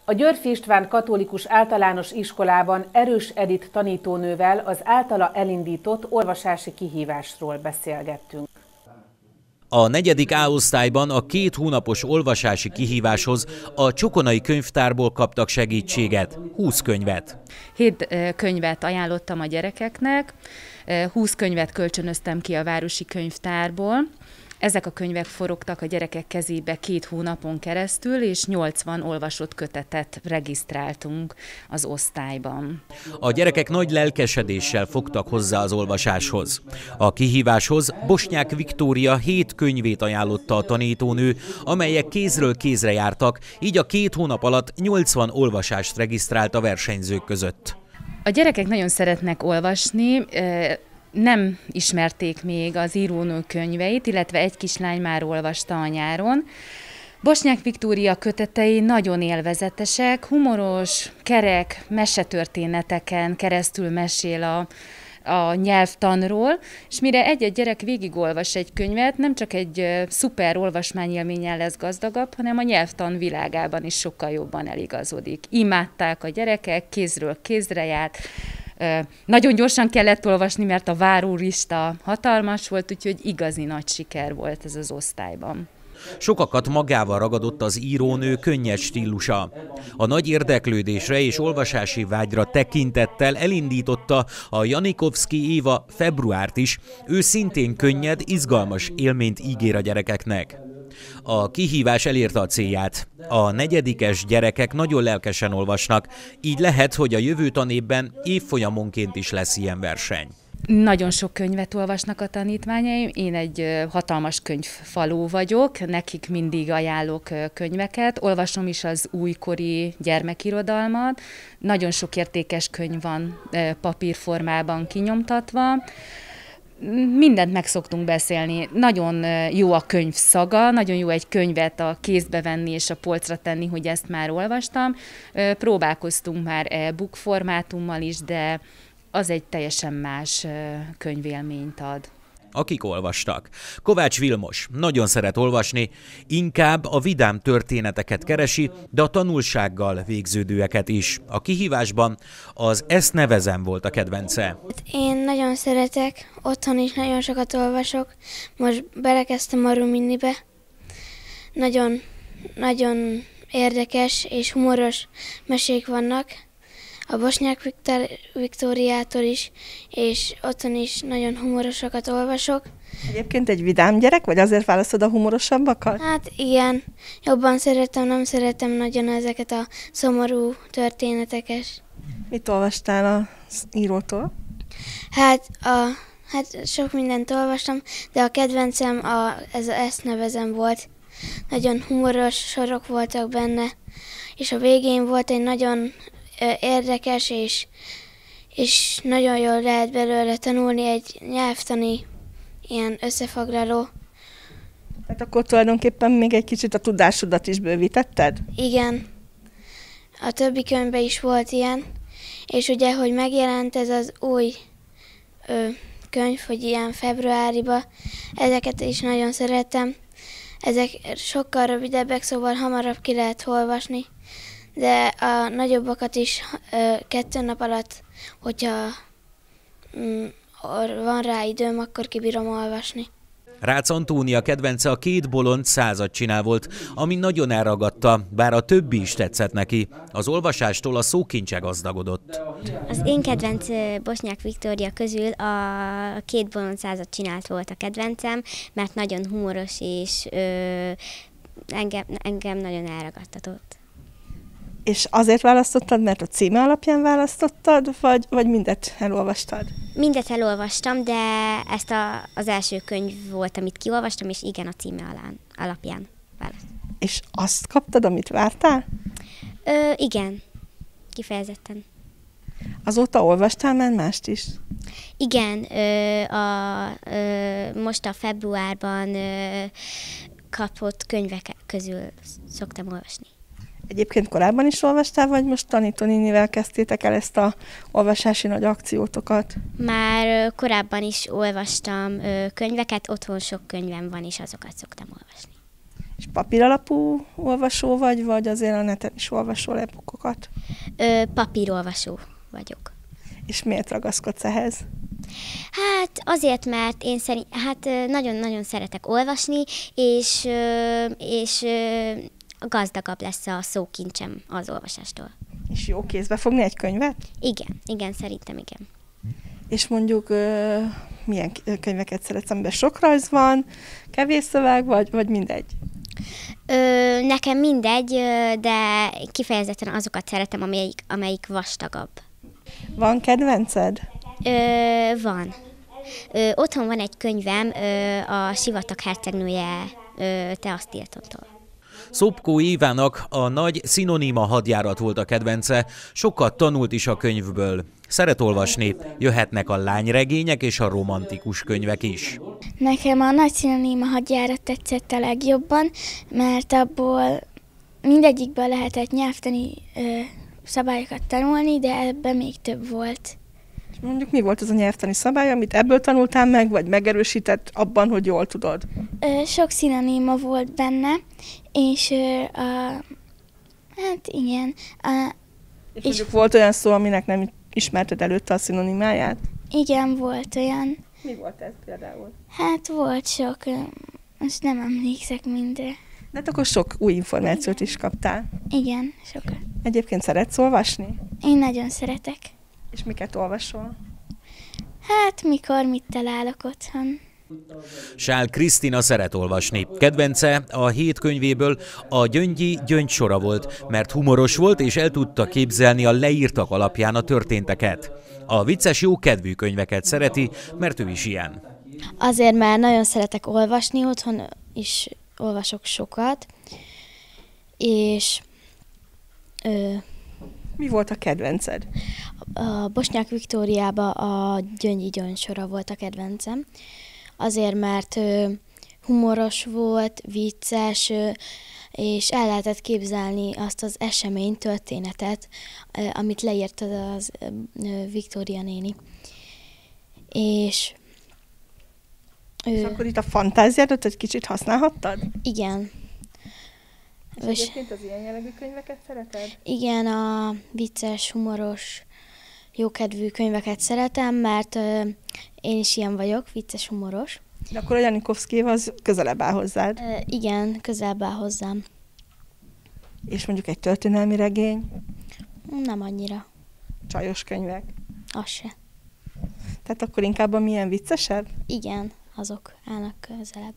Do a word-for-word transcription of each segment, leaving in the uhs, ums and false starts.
A Györffy István Katolikus Általános Iskolában Erős Edit tanítónővel az általa elindított olvasási kihívásról beszélgettünk. A negyedik A osztályban a két hónapos olvasási kihíváshoz a Csokonai Könyvtárból kaptak segítséget, húsz könyvet. Hét könyvet ajánlottam a gyerekeknek, húsz könyvet kölcsönöztem ki a Városi Könyvtárból. Ezek a könyvek forogtak a gyerekek kezébe két hónapon keresztül, és nyolcvan olvasott kötetet regisztráltunk az osztályban. A gyerekek nagy lelkesedéssel fogtak hozzá az olvasáshoz. A kihíváshoz Bosnyák Viktória hét könyvét ajánlotta a tanítónő, amelyek kézről kézre jártak, így a két hónap alatt nyolcvan olvasást regisztrált a versenyzők között. A gyerekek nagyon szeretnek olvasni, nem ismerték még az írónő könyveit, illetve egy kislány már olvasta a nyáron. Bosnyák Viktória kötetei nagyon élvezetesek, humoros, kerek mesetörténeteken keresztül mesél a, a nyelvtanról, és mire egy-egy gyerek végigolvas egy könyvet, nem csak egy szuper olvasmányélménnyel lesz gazdagabb, hanem a nyelvtan világában is sokkal jobban eligazodik. Imádták a gyerekek, kézről kézre járt, nagyon gyorsan kellett olvasni, mert a várólista hatalmas volt, úgyhogy igazi nagy siker volt ez az osztályban. Sokakat magával ragadott az írónő könnyed stílusa. A nagy érdeklődésre és olvasási vágyra tekintettel elindította a Janikovszky Éva februárt is, ő szintén könnyed, izgalmas élményt ígér a gyerekeknek. A kihívás elérte a célját. A negyedikes gyerekek nagyon lelkesen olvasnak, így lehet, hogy a jövő tanévben évfolyamonként is lesz ilyen verseny. Nagyon sok könyvet olvasnak a tanítványaim, én egy hatalmas könyvfaló vagyok, nekik mindig ajánlok könyveket, olvasom is az újkori gyermekirodalmat, nagyon sok értékes könyv van papírformában kinyomtatva. Mindent meg szoktunk beszélni. Nagyon jó a könyv szaga, nagyon jó egy könyvet a kézbe venni és a polcra tenni, hogy ezt már olvastam. Próbálkoztunk már e-book formátummal is, de az egy teljesen más könyvélményt ad. Akik olvastak. Kovács Vilmos nagyon szeret olvasni, inkább a vidám történeteket keresi, de a tanulsággal végződőeket is. A kihívásban az Ezt nevezem volt a kedvence. Én nagyon szeretek, otthon is nagyon sokat olvasok, most belekezdtem a Ruminibe. Nagyon, nagyon érdekes és humoros mesék vannak. A Bosnyák Viktóriától is, és otthon is nagyon humorosokat olvasok. Egyébként egy vidám gyerek, vagy azért választod a humorosabbakat? Hát igen, jobban szeretem, nem szeretem nagyon ezeket a szomorú történeteket. Mit olvastál az írótól? Hát, a, hát sok mindent olvastam, de a kedvencem a, ez a Ezt nevezem volt. Nagyon humoros sorok voltak benne, és a végén volt egy nagyon érdekes, és, és nagyon jól lehet belőle tanulni egy nyelvtani ilyen összefoglaló. Hát akkor tulajdonképpen még egy kicsit a tudásodat is bővítetted? Igen. A többi könyvben is volt ilyen, és ugye, hogy megjelent ez az új ö, könyv, hogy ilyen februáriba, ezeket is nagyon szeretem. Ezek sokkal rövidebbek, szóval hamarabb ki lehet olvasni. De a nagyobbakat is ö, kettő nap alatt, hogyha mm, van rá időm, akkor kibírom olvasni. Rácz Antónia kedvence a Két bolond százat csinál volt, ami nagyon elragadta, bár a többi is tetszett neki. Az olvasástól a szókincse gazdagodott. Az én kedvenc Bosnyák Viktória közül a Két bolond százat csinált volt a kedvencem, mert nagyon humoros és ö, engem, engem nagyon elragadtatott. És azért választottad, mert a címe alapján választottad, vagy, vagy mindet elolvastad? Mindet elolvastam, de ezt a, az első könyv volt, amit kiolvastam, és igen, a címe alán, alapján választottam. És azt kaptad, amit vártál? Ö, igen, kifejezetten. Azóta olvastál már mást is? Igen, ö, a, ö, most a februárban ö, kapott könyvek közül szoktam olvasni. Egyébként korábban is olvastál, vagy most tanítónénivel kezdtétek el ezt a olvasási nagy akciótokat? Már korábban is olvastam könyveket, otthon sok könyvem van, és azokat szoktam olvasni. És papíralapú olvasó vagy, vagy azért a neten is olvasol e-bookokat? Ö, papírolvasó vagyok. És miért ragaszkodsz ehhez? Hát azért, mert én szerint, hát nagyon-nagyon szeretek olvasni, és, és gazdagabb lesz a szókincsem az olvasástól. És jó kézbe fogni egy könyvet? Igen, igen, szerintem igen. És mondjuk ö, milyen könyveket szeretsz, amiben sok rajz van, kevés szöveg, vagy, vagy mindegy? Ö, nekem mindegy, de kifejezetten azokat szeretem, amelyik, amelyik vastagabb. Van kedvenced? Ö, van. Ö, otthon van egy könyvem, ö, a Sivatag hercegnője ö, Te azt írtottól. Szopkó Évának a nagy szinoníma hadjárat volt a kedvence, sokat tanult is a könyvből. Szeret olvasni, jöhetnek a lányregények és a romantikus könyvek is. Nekem a nagy szinoníma hadjárat tetszett a legjobban, mert abból mindegyikből lehetett nyelvtani ö, szabályokat tanulni, de ebben még több volt. Mondjuk mi volt az a nyelvtani szabály, amit ebből tanultál meg, vagy megerősített abban, hogy jól tudod? Ö, sok szinoníma volt benne, és ö, a, hát igen. A, és, és mondjuk volt olyan szó, aminek nem ismerted előtte a szinonimáját? Igen, volt olyan. Mi volt ez például? Hát volt sok, most nem emlékszek mindre. De hát akkor sok új információt is kaptál. Igen, sokat. Egyébként szeretsz olvasni? Én nagyon szeretek. És miket olvasol? Hát mikor mit találok otthon. Sál Krisztina szeret olvasni. Kedvence a hét könyvéből a Gyöngyi Gyöngysora volt, mert humoros volt és el tudta képzelni a leírtak alapján a történteket. A vicces, jókedvű könyveket szereti, mert ő is ilyen. Azért, mert nagyon szeretek olvasni, otthon is olvasok sokat, és ö, mi volt a kedvenced? A Bosnyák Viktóriában a Gyöngyi Gyöngyssora volt a kedvencem. Azért, mert ö, humoros volt, vicces, ö, és el lehetett képzelni azt az esemény, történetet, ö, amit leírt az ö, Viktória néni. És, ö, és akkor itt a fantáziádat egy kicsit használhattad? Igen. És egyébként az ilyen jellegű könyveket szereted? Igen, a vicces, humoros, jókedvű könyveket szeretem, mert ö, én is ilyen vagyok, vicces, humoros. De akkor a Janikovszkijéva az közelebb áll hozzád? Ö, igen, közelebb áll hozzám. És mondjuk egy történelmi regény? Nem annyira. Csajos könyvek? Az se. Tehát akkor inkább a milyen viccesebb? Igen, azok állnak közelebb.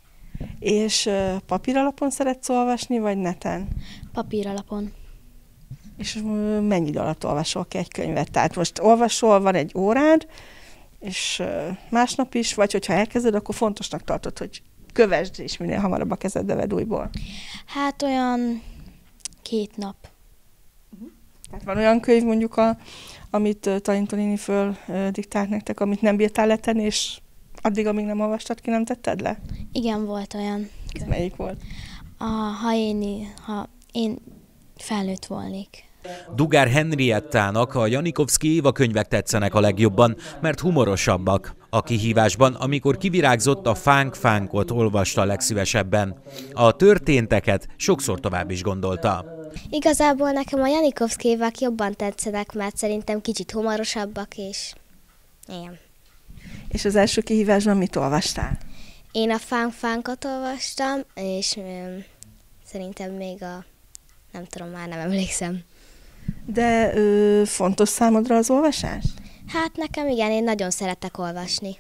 És uh, papíralapon szeretsz olvasni, vagy neten? Papíralapon. És uh, mennyi idő alatt olvasol ki egy könyvet? Tehát most olvasol, van egy órád, és uh, másnap is, vagy hogyha elkezded, akkor fontosnak tartod, hogy kövesd, és minél hamarabb a kezedbe vedd újból. Hát olyan két nap. Uh-huh. Tehát van olyan könyv mondjuk, a, amit uh, Taníto néni föl uh, diktált nektek, amit nem bírtál letenni, és addig, amíg nem olvastad ki, nem tetted le? Igen, volt olyan. Ez melyik volt? A, ha, én, ha én felnőtt volnék. Dugár Henriettának a Janikovszki Éva könyvek tetszenek a legjobban, mert humorosabbak. A kihívásban, amikor kivirágzott, a Fánk-fánkot olvasta legszívesebben. A történteket sokszor tovább is gondolta. Igazából nekem a Janikovszki Évák jobban tetszenek, mert szerintem kicsit humorosabbak, és igen. És az első kihívásban mit olvastál? Én a Fánk-fánkot olvastam, és um, szerintem még a... nem tudom, már nem emlékszem. De ö, fontos számodra az olvasás? Hát nekem igen, én nagyon szeretek olvasni.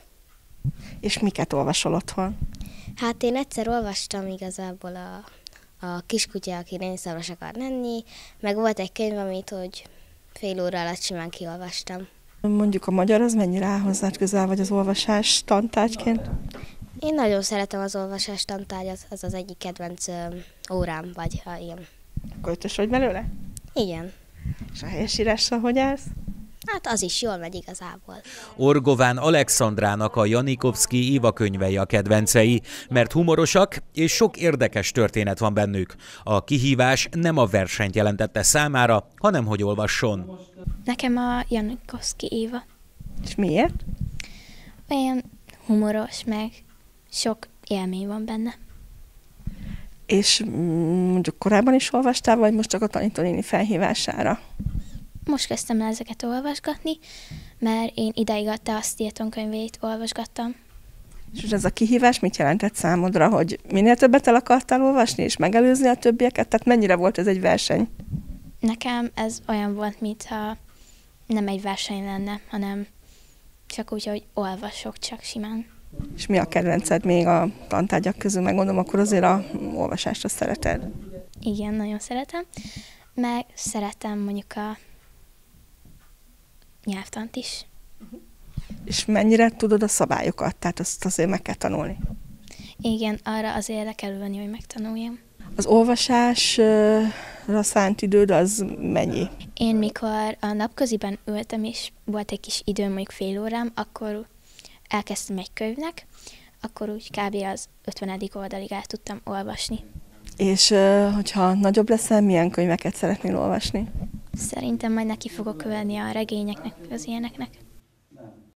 És miket olvasol otthon? Hát én egyszer olvastam igazából a, a Kiskutya, aki rénszaros akar lenni, meg volt egy könyv, amit hogy fél óra alatt simán kiolvastam. Mondjuk a magyar az mennyire áll hozzád közel, vagy az olvasás tantárgyként? Én nagyon szeretem az olvasás tantárgyat, az az egyik kedvenc órám, vagy ha ilyen. Akkor ötös vagy belőle? Igen. És a helyesírással hogy állsz? Hát az is jól megy igazából. Orgován Alexandrának a Janikovszki Éva könyvei a kedvencei, mert humorosak és sok érdekes történet van bennük. A kihívás nem a versenyt jelentette számára, hanem hogy olvasson. Nekem a Janikovszki Éva. És miért? Olyan humoros, meg sok élmény van benne. És mondjuk korábban is olvastál, vagy most csak a tanítónéni felhívására? Most kezdtem el ezeket olvasgatni, mert én ideig a Te azt írton könyvét olvasgattam. És ez a kihívás mit jelentett számodra, hogy minél többet el akartál olvasni, és megelőzni a többieket? Tehát mennyire volt ez egy verseny? Nekem ez olyan volt, mintha nem egy verseny lenne, hanem csak úgy, hogy olvasok, csak simán. És mi a kedvenced még a tantárgyak közül? Megmondom, akkor azért a olvasást azt szereted. Igen, nagyon szeretem. Meg szeretem mondjuk a nyelvtant is. És mennyire tudod a szabályokat? Tehát azt azért meg kell tanulni. Igen, arra azért le kell ülni, hogy megtanuljam. Az olvasásra szánt időd az mennyi? Én mikor a napköziben ültem, és volt egy kis időm, mondjuk fél órám, akkor elkezdtem egy könyvnek, akkor úgy kb. Az ötvenedik oldalig el tudtam olvasni. És hogyha nagyobb leszel, milyen könyveket szeretnél olvasni? Szerintem majd neki fogok követni a regényeknek, az ilyeneknek.